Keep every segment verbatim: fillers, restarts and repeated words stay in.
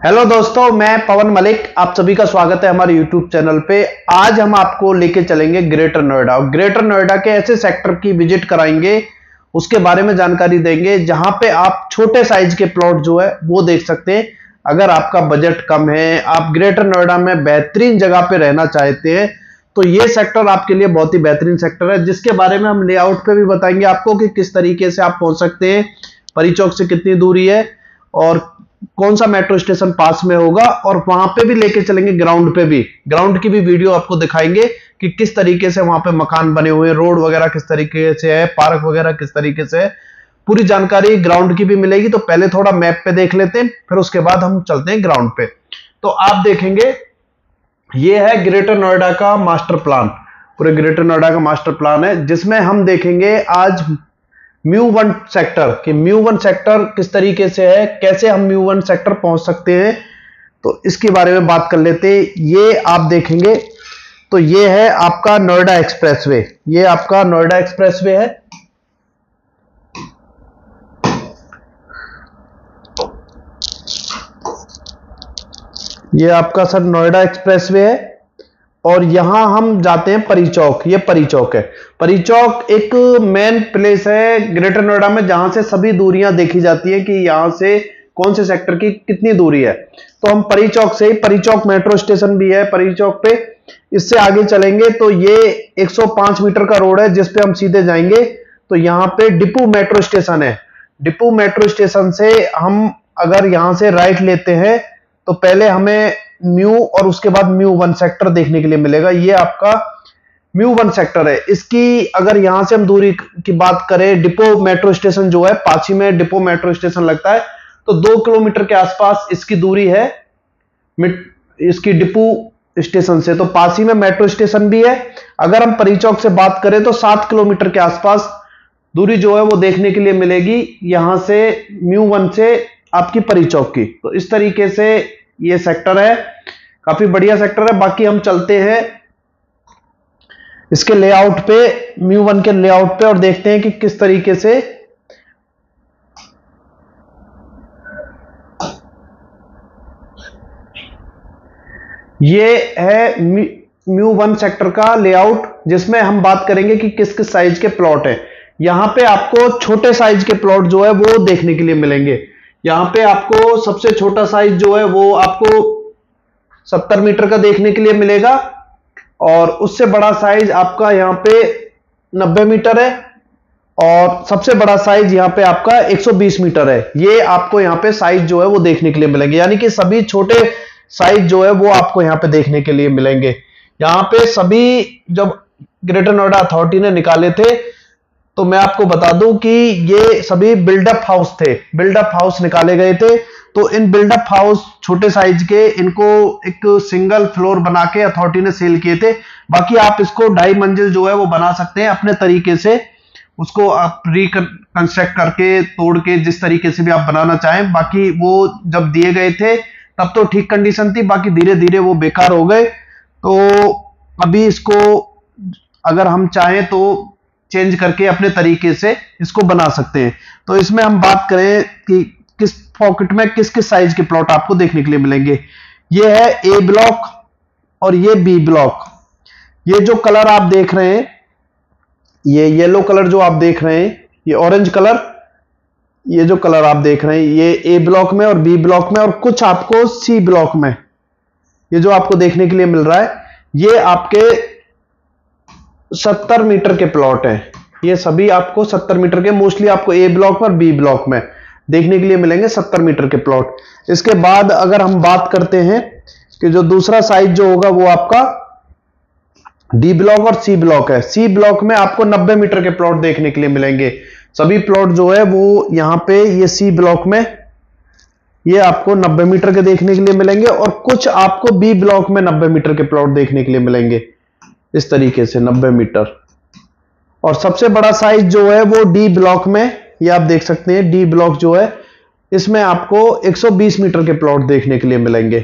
Hello दोस्तों, मैं पवन मलिक, आप सभी का स्वागत है हमारे यूट्यूब चैनल पे। आज हम आपको लेके चलेंगे ग्रेटर नोएडा। ग्रेटर नोएडा के ऐसे सेक्टर की विजिट कराएंगे, उसके बारे में जानकारी देंगे जहां पे आप छोटे साइज के प्लॉट जो है वो देख सकते हैं। अगर आपका बजट कम है, आप ग्रेटर नोएडा में बेहतरीन जगह पे रहना चाहते हैं, तो ये सेक्टर आपके लिए बहुत ही बेहतरीन सेक्टर है, जिसके बारे में हम लेआउट पे भी बताएंगे आपको कि किस तरीके से आप पहुंच सकते हैं, परी चौक से कितनी दूरी है और कौन सा मेट्रो स्टेशन पास में होगा, और वहां पे भी लेके चलेंगे ग्राउंड पे भी। ग्राउंड की भी वीडियो आपको दिखाएंगे कि किस तरीके से वहां पे मकान बने हुए हैं, रोड वगैरह किस तरीके से है, पार्क वगैरह किस तरीके से है, पूरी जानकारी ग्राउंड की भी मिलेगी। तो पहले थोड़ा मैप पे देख लेते हैं, फिर उसके बाद हम चलते हैं ग्राउंड पे। तो आप देखेंगे ये है ग्रेटर नोएडा का मास्टर प्लान, पूरे ग्रेटर नोएडा का मास्टर प्लान है, जिसमें हम देखेंगे आज म्यू वन सेक्टर कि म्यू वन सेक्टर किस तरीके से है, कैसे हम म्यू वन सेक्टर पहुंच सकते हैं, तो इसके बारे में बात कर लेते हैं। ये आप देखेंगे तो ये है आपका नोएडा एक्सप्रेसवे, ये आपका नोएडा एक्सप्रेसवे है। ये आपका सर नोएडा एक्सप्रेसवे है, और यहां हम जाते हैं परी चौक। ये परी चौक है। परी चौक एक मेन प्लेस है ग्रेटर नोएडा में, जहां से सभी दूरियां देखी जाती है कि यहां से कौन से सेक्टर की कितनी दूरी है। तो हम परी चौक से ही, परी चौक मेट्रो स्टेशन भी है परी चौक पे, इससे आगे चलेंगे तो ये एक सौ पाँच मीटर का रोड है जिसपे हम सीधे जाएंगे। तो यहाँ पे डिपू मेट्रो स्टेशन है। डिपू मेट्रो स्टेशन से हम अगर यहां से राइट लेते हैं तो पहले हमें म्यू और उसके बाद म्यू वन सेक्टर देखने के लिए मिलेगा। ये आपका म्यू वन सेक्टर है। इसकी अगर यहां से हम दूरी की बात करें, डिपो मेट्रो स्टेशन जो है, पाची में डिपो मेट्रो स्टेशन लगता है, तो दो किलोमीटर के आसपास इसकी दूरी है इसकी डिपो स्टेशन से। तो पासी में मेट्रो स्टेशन भी है। अगर हम परी चौक से बात करें तो सात किलोमीटर के आसपास दूरी जो है वो देखने के लिए मिलेगी यहां से म्यू वन से आपकी परी चौक की। तो इस तरीके से ये सेक्टर है, काफी बढ़िया सेक्टर है। बाकी हम चलते हैं इसके लेआउट पे, म्यू वन के लेआउट पे, और देखते हैं कि किस तरीके से ये है म्यू वन सेक्टर का लेआउट, जिसमें हम बात करेंगे कि किस किस साइज के प्लॉट है। यहां पे आपको छोटे साइज के प्लॉट जो है वो देखने के लिए मिलेंगे। यहां पे आपको सबसे छोटा साइज जो है वो आपको सत्तर मीटर का देखने के लिए मिलेगा, और उससे बड़ा साइज आपका यहां पे नब्बे मीटर है, और सबसे बड़ा साइज यहां पे आपका एक सौ बीस मीटर है। ये आपको यहां पे साइज जो है वो देखने के लिए मिलेंगे, यानी कि सभी छोटे साइज जो है वो आपको यहां पे देखने के लिए मिलेंगे। यहां पे सभी जब ग्रेटर नोएडा अथॉरिटी ने निकाले थे तो मैं आपको बता दूं कि ये सभी बिल्डअप हाउस थे, बिल्डअप हाउस निकाले गए थे। तो इन बिल्डअप हाउस छोटे साइज के, इनको एक सिंगल फ्लोर बना के अथॉरिटी ने सेल किए थे। बाकी आप इसको ढाई मंजिल जो है वो बना सकते हैं अपने तरीके से, उसको आप रिकंस्ट्रक्ट करके, तोड़ के, जिस तरीके से भी आप बनाना चाहें। बाकी वो जब दिए गए थे तब तो ठीक कंडीशन थी, बाकी धीरे धीरे वो बेकार हो गए। तो अभी इसको अगर हम चाहें तो चेंज करके अपने तरीके से इसको बना सकते हैं। तो इसमें हम बात करें कि किस पॉकेट में किस किस साइज के प्लॉट आपको देखने के लिए मिलेंगे। ये है ए ब्लॉक और ये बी ब्लॉक। ये जो कलर आप देख रहे हैं, ये येलो कलर जो आप देख रहे हैं, ये ऑरेंज कलर, ये जो कलर आप देख रहे हैं, ये ए ब्लॉक में और बी ब्लॉक में, और कुछ आपको सी ब्लॉक में, ये जो आपको देखने के लिए मिल रहा है, ये आपके सत्तर मीटर के प्लॉट हैं। ये सभी आपको सत्तर मीटर के, मोस्टली आपको ए ब्लॉक और बी ब्लॉक में देखने के लिए मिलेंगे सत्तर मीटर के प्लॉट। इसके बाद अगर हम बात करते हैं कि जो दूसरा साइज जो होगा वो आपका डी ब्लॉक और सी ब्लॉक है। सी ब्लॉक में आपको नब्बे मीटर के प्लॉट देखने के लिए मिलेंगे। सभी प्लॉट जो है वो यहां पे, ये सी ब्लॉक में ये आपको नब्बे मीटर के देखने के लिए मिलेंगे, और कुछ आपको बी ब्लॉक में नब्बे मीटर के प्लॉट देखने के लिए मिलेंगे इस तरीके से नब्बे मीटर। और सबसे बड़ा साइज जो है वो डी ब्लॉक में, ये आप देख सकते हैं डी ब्लॉक जो है, इसमें आपको एक सौ बीस मीटर के प्लॉट देखने के लिए मिलेंगे।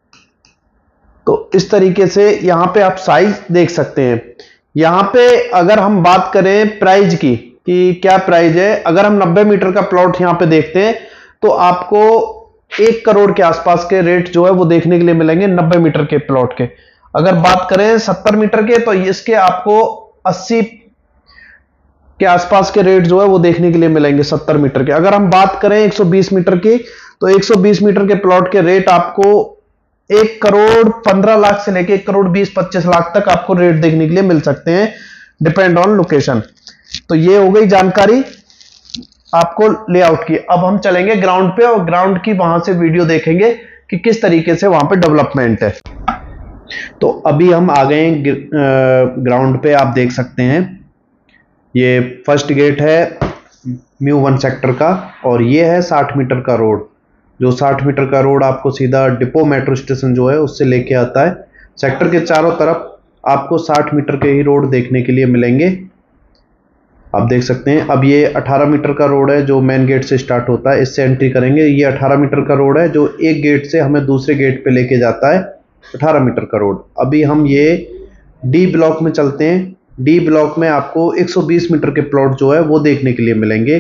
तो इस तरीके से यहां पे आप साइज देख सकते हैं। यहां पे अगर हम बात करें प्राइस की कि क्या प्राइस है, अगर हम नब्बे मीटर का प्लॉट यहां पे देखते हैं तो आपको एक करोड़ के आसपास के रेट जो है वो देखने के लिए मिलेंगे नब्बे मीटर के प्लॉट के। अगर बात करें सत्तर मीटर के तो इसके आपको अस्सी के आसपास के रेट जो है वो देखने के लिए मिलेंगे सत्तर मीटर के। अगर हम बात करें एक सौ बीस मीटर की तो एक सौ बीस मीटर के प्लॉट के रेट आपको एक करोड़ पंद्रह लाख से लेके एक करोड़ बीस पच्चीस लाख तक आपको रेट देखने के लिए मिल सकते हैं, डिपेंड ऑन लोकेशन। तो ये हो गई जानकारी आपको लेआउट की। अब हम चलेंगे ग्राउंड पे और ग्राउंड की वहां से वीडियो देखेंगे कि किस तरीके से वहां पे डेवलपमेंट है। तो अभी हम आ गए ग्राउंड पे, आप देख सकते हैं ये फर्स्ट गेट है म्यू वन सेक्टर का और ये है साठ मीटर का रोड। जो साठ मीटर का रोड आपको सीधा डिपो मेट्रो स्टेशन जो है उससे लेके आता है। सेक्टर के चारों तरफ आपको साठ मीटर के ही रोड देखने के लिए मिलेंगे, आप देख सकते हैं। अब ये अठारह मीटर का रोड है जो मेन गेट से स्टार्ट होता है, इससे एंट्री करेंगे। ये अठारह मीटर का रोड है जो एक गेट से हमें दूसरे गेट पे लेके जाता है, अठारह मीटर का रोड। अभी हम ये डी ब्लॉक में चलते हैं। डी ब्लॉक में आपको एक सौ बीस मीटर के प्लॉट जो है वो देखने के लिए मिलेंगे,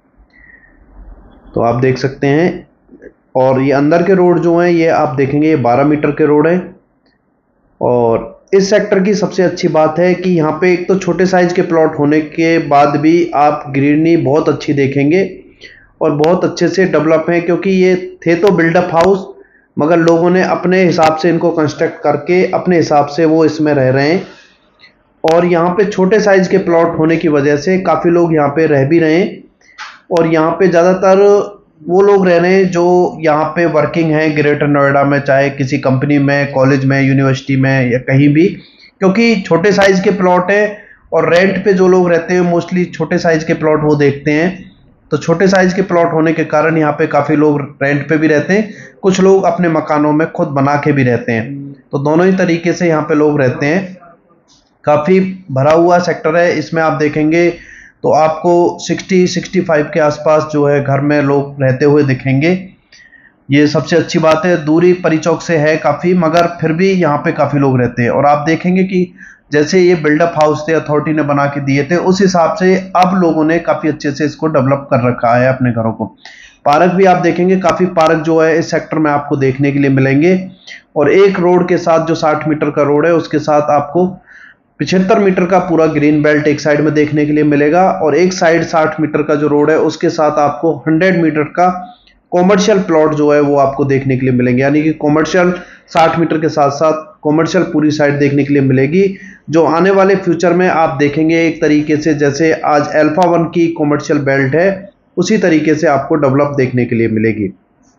तो आप देख सकते हैं। और ये अंदर के रोड जो हैं ये आप देखेंगे ये बारह मीटर के रोड है। और इस सेक्टर की सबसे अच्छी बात है कि यहाँ पे एक तो छोटे साइज के प्लॉट होने के बाद भी आप ग्रीनरी बहुत अच्छी देखेंगे और बहुत अच्छे से डेवलप हैं, क्योंकि ये थे तो बिल्डअप हाउस मगर लोगों ने अपने हिसाब से इनको कंस्ट्रक्ट करके अपने हिसाब से वो इसमें रह रहे हैं। और यहाँ पे छोटे साइज के प्लॉट होने की वजह से काफ़ी लोग यहाँ पे रह भी रहे हैं। और यहाँ पे ज़्यादातर वो लोग रह रहे हैं जो यहाँ पे वर्किंग हैं ग्रेटर नोएडा में, चाहे किसी कंपनी में, कॉलेज में, यूनिवर्सिटी में या कहीं भी, क्योंकि छोटे साइज के प्लॉट है। और रेंट पे जो लोग रहते हैं मोस्टली छोटे साइज के प्लॉट वो देखते हैं। तो छोटे साइज के प्लॉट होने के कारण यहाँ पे काफ़ी लोग रेंट पे भी रहते हैं, कुछ लोग अपने मकानों में खुद बना के भी रहते हैं। तो दोनों ही तरीके से यहाँ पे लोग रहते हैं। काफ़ी भरा हुआ सेक्टर है, इसमें आप देखेंगे तो आपको साठ पैंसठ के आसपास जो है घर में लोग रहते हुए दिखेंगे। ये सबसे अच्छी बात है। दूरी परिचौक से है काफ़ी, मगर फिर भी यहाँ पे काफ़ी लोग रहते हैं। और आप देखेंगे कि जैसे ये बिल्डअप हाउस थे अथॉरिटी ने बना के दिए थे, उस हिसाब से अब लोगों ने काफ़ी अच्छे से इसको डेवलप कर रखा है अपने घरों को। पार्क भी आप देखेंगे, काफ़ी पार्क जो है इस सेक्टर में आपको देखने के लिए मिलेंगे। और एक रोड के साथ जो साठ मीटर का रोड है उसके साथ आपको पचहत्तर मीटर का पूरा ग्रीन बेल्ट एक साइड में देखने के लिए मिलेगा। और एक साइड साठ मीटर का जो रोड है उसके साथ आपको सौ मीटर का कॉमर्शियल प्लॉट जो है वो आपको देखने के लिए मिलेंगे। यानी कि कॉमर्शियल साठ मीटर के साथ साथ कॉमर्शियल पूरी साइड देखने के लिए मिलेगी, जो आने वाले फ्यूचर में आप देखेंगे एक तरीके से जैसे आज अल्फा वन की कॉमर्शियल बेल्ट है उसी तरीके से आपको डेवलप देखने के लिए मिलेगी।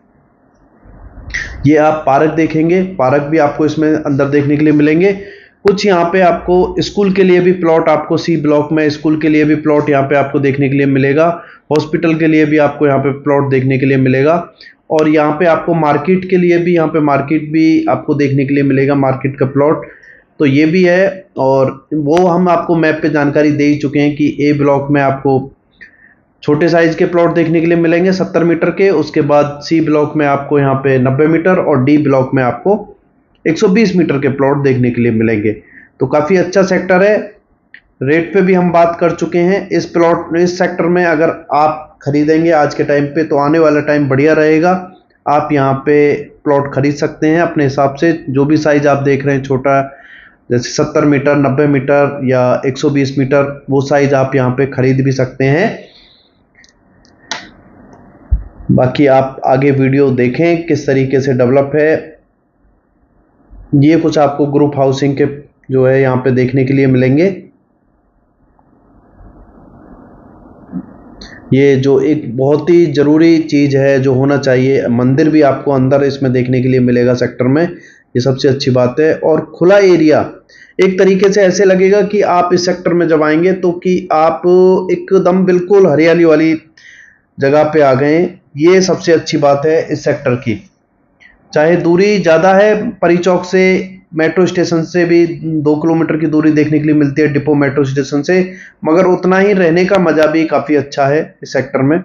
ये आप पार्क देखेंगे, पार्क भी आपको इसमें अंदर देखने के लिए मिलेंगे। कुछ यहाँ पे आपको स्कूल के लिए भी प्लॉट, आपको सी ब्लॉक में स्कूल के लिए भी प्लॉट यहाँ पे आपको देखने के लिए मिलेगा। हॉस्पिटल के लिए भी आपको यहाँ पे प्लॉट देखने के लिए मिलेगा। और यहाँ पे आपको मार्केट के लिए भी यहाँ पे मार्केट भी आपको देखने के लिए मिलेगा, मार्केट का प्लॉट तो ये भी है। और वो हम आपको मैप पे जानकारी दे ही चुके हैं कि ए ब्लॉक में आपको छोटे साइज के प्लॉट देखने के लिए मिलेंगे सत्तर मीटर के। उसके बाद सी ब्लॉक में आपको यहाँ पे नब्बे मीटर और डी ब्लॉक में आपको एक सौ बीस मीटर के प्लॉट देखने के लिए मिलेंगे। तो काफ़ी अच्छा सेक्टर है। रेट पे भी हम बात कर चुके हैं। इस प्लॉट इस सेक्टर में अगर आप खरीदेंगे आज के टाइम पे तो आने वाला टाइम बढ़िया रहेगा। आप यहाँ पे प्लॉट खरीद सकते हैं अपने हिसाब से, जो भी साइज आप देख रहे हैं छोटा जैसे सत्तर मीटर, नब्बे मीटर या एक सौ बीस मीटर, वो साइज आप यहाँ पे खरीद भी सकते हैं। बाकी आप आगे वीडियो देखें किस तरीके से डेवलप है। ये कुछ आपको ग्रुप हाउसिंग के जो है यहाँ पे देखने के लिए मिलेंगे। ये जो एक बहुत ही ज़रूरी चीज़ है जो होना चाहिए, मंदिर भी आपको अंदर इसमें देखने के लिए मिलेगा सेक्टर में, ये सबसे अच्छी बात है। और खुला एरिया, एक तरीके से ऐसे लगेगा कि आप इस सेक्टर में जब आएंगे तो कि आप एकदम बिल्कुल हरियाली वाली जगह पे आ गए। ये सबसे अच्छी बात है इस सेक्टर की। चाहे दूरी ज़्यादा है, परी चौक से मेट्रो स्टेशन से भी दो किलोमीटर की दूरी देखने के लिए मिलती है डिपो मेट्रो स्टेशन से, मगर उतना ही रहने का मज़ा भी काफ़ी अच्छा है इस सेक्टर में।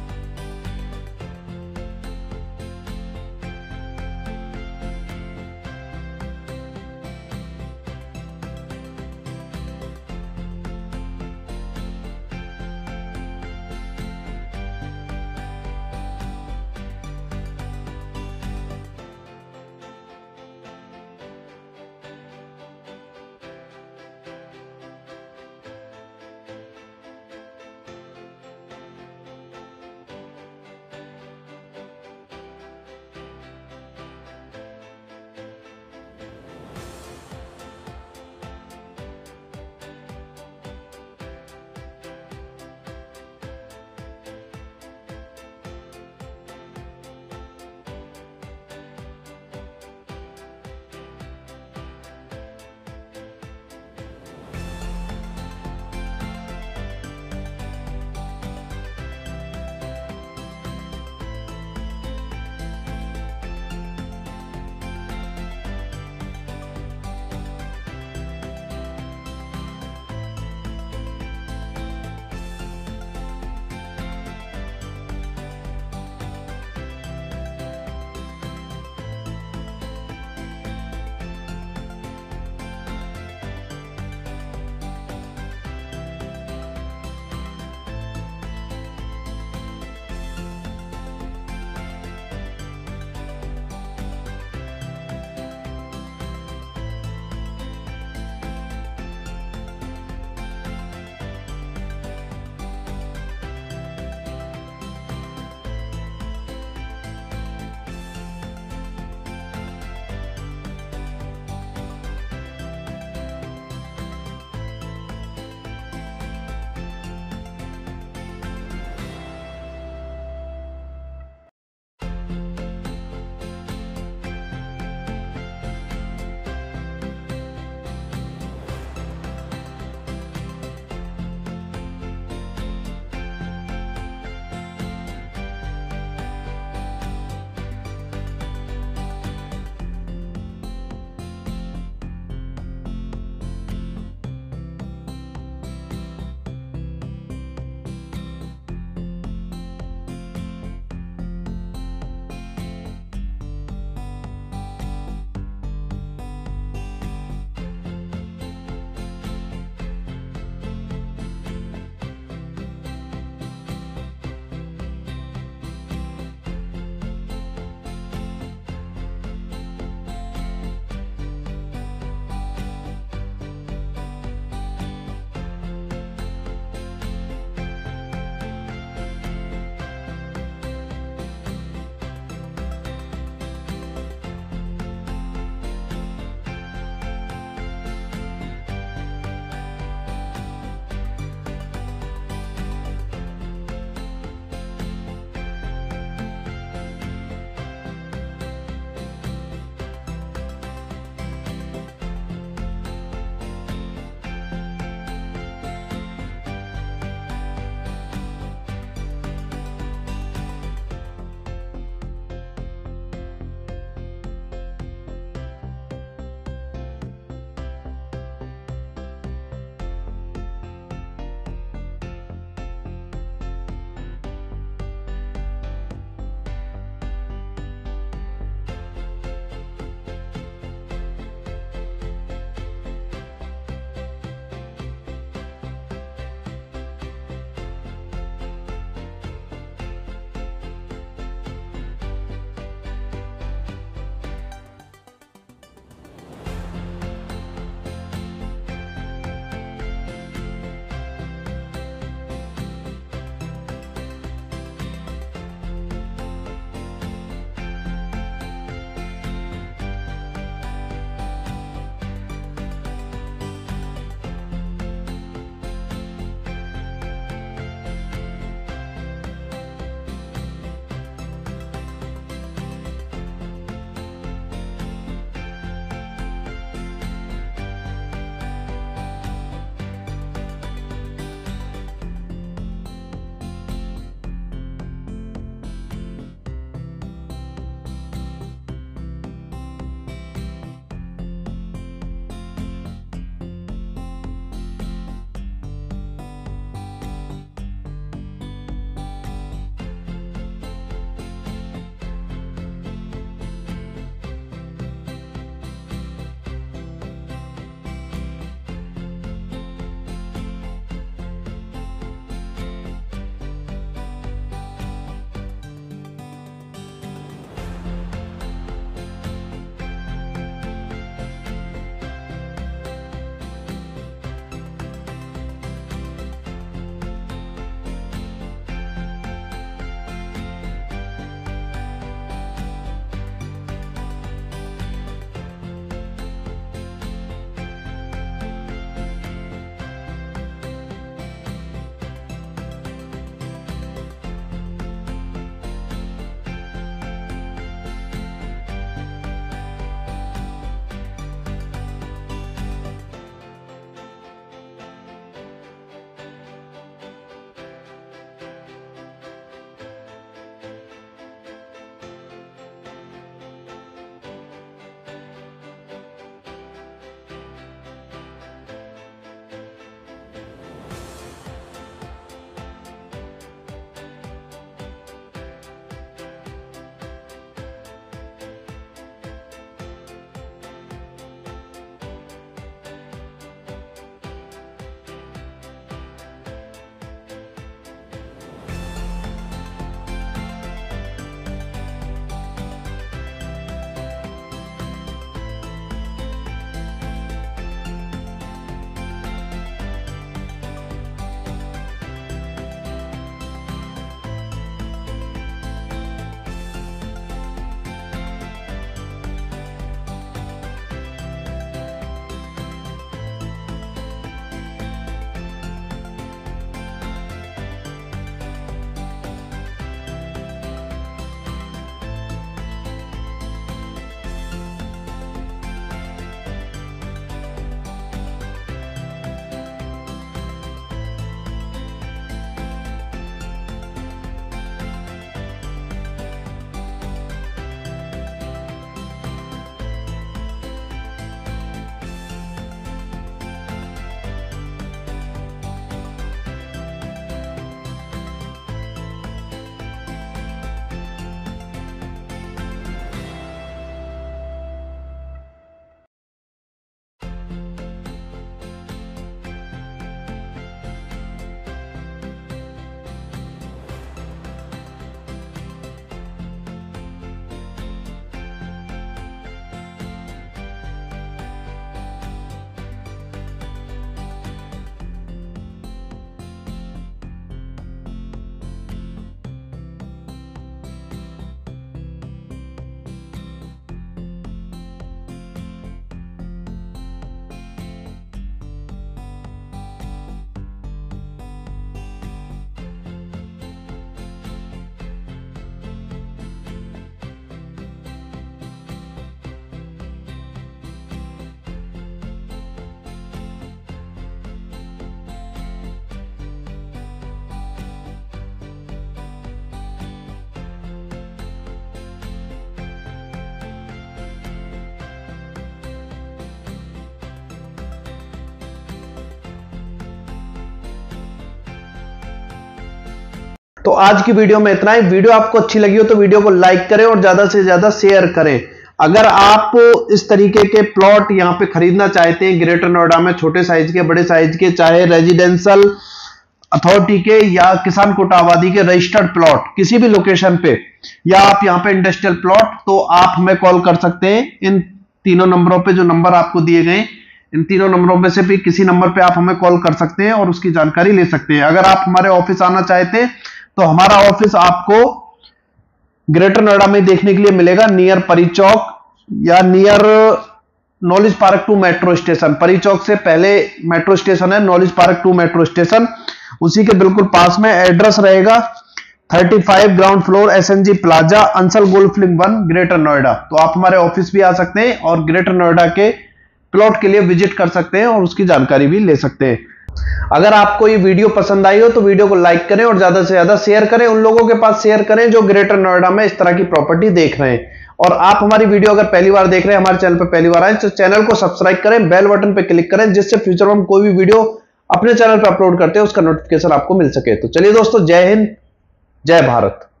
तो आज की वीडियो में इतना ही। वीडियो आपको अच्छी लगी हो तो वीडियो को लाइक करें और ज्यादा से ज्यादा शेयर करें। अगर आप इस तरीके के प्लॉट यहां पे खरीदना चाहते हैं ग्रेटर नोएडा में, छोटे साइज के, बड़े साइज के, चाहे रेजिडेंशियल अथॉरिटी के या किसान कोटा आबादी के रजिस्टर्ड प्लॉट किसी भी लोकेशन पे, या आप यहां पे इंडस्ट्रियल प्लॉट, तो आप हमें कॉल कर सकते हैं। इन तीनों नंबरों पे जो नंबर आपको दिए गए, इन तीनों नंबरों में से भी किसी नंबर पे आप हमें कॉल कर सकते हैं और उसकी जानकारी ले सकते हैं। अगर आप हमारे ऑफिस आना चाहते हैं तो हमारा ऑफिस आपको ग्रेटर नोएडा में देखने के लिए मिलेगा, नियर परी चौक या near knowledge park two metro station. Pari Chowk से पहले मेट्रो स्टेशन है knowledge park two metro station, उसी के बिल्कुल पास में। एड्रेस रहेगा पैंतीस ground floor SNG plaza, Ansal golf link one, greater Noida. तो आप हमारे ऑफिस भी आ सकते हैं और ग्रेटर नोएडा के प्लॉट के लिए विजिट कर सकते हैं और उसकी जानकारी भी ले सकते हैं। अगर आपको ये वीडियो पसंद आई हो तो वीडियो को लाइक करें और ज्यादा से ज्यादा शेयर करें, उन लोगों के पास शेयर करें जो ग्रेटर नोएडा में इस तरह की प्रॉपर्टी देख रहे हैं। और आप हमारी वीडियो अगर पहली बार देख रहे हैं, हमारे चैनल पर पहली बार आए, तो चैनल को सब्सक्राइब करें, बेल बटन पर क्लिक करें, जिससे फ्यूचर में हम कोई भी वीडियो अपने चैनल पर अपलोड करते हैं उसका नोटिफिकेशन आपको मिल सके। तो चलिए दोस्तों, जय हिंद, जय भारत।